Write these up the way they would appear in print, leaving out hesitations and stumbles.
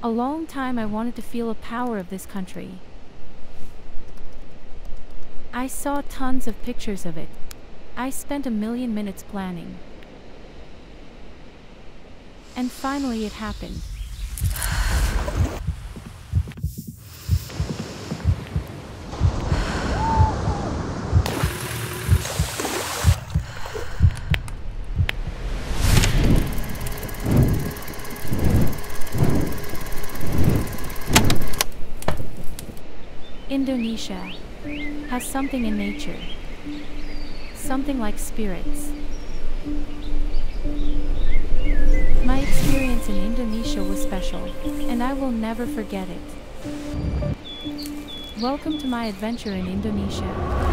A long time I wanted to feel the power of this country. I saw tons of pictures of it. I spent a million minutes planning. And finally it happened. Indonesia has something in nature, something like spirits. My experience in Indonesia was special, and I will never forget it. Welcome to my adventure in Indonesia.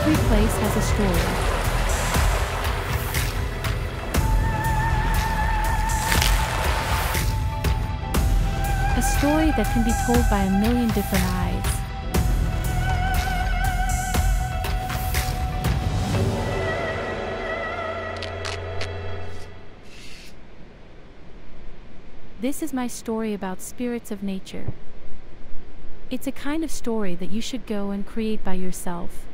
Every place has a story. A story that can be told by a million different eyes. This is my story about spirits of nature. It's a kind of story that you should go and create by yourself.